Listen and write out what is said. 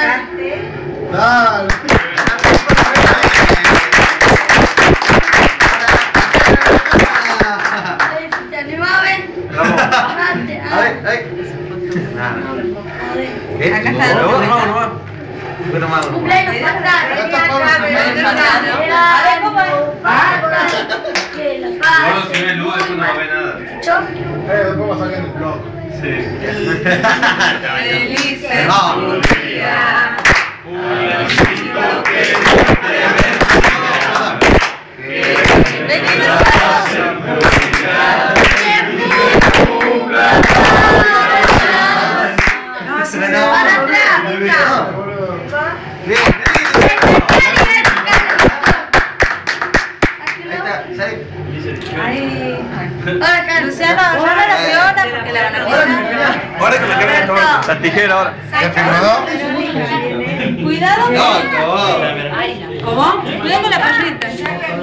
Dale. ¿Te animás, ven? Vamos. Ahí. Acá está. No va. Cumpleaños fatal. Solo si ves luz después no va a ver nada. Después va a salir en el blog. Sí. Feliz día. Luciano, agarra la pelota porque la van a pisar. Ahora que la cámara toma la tijera ahora. ¿Ya filmador? Cuidado. No, ¿Cómo? Cuidado con la pollita.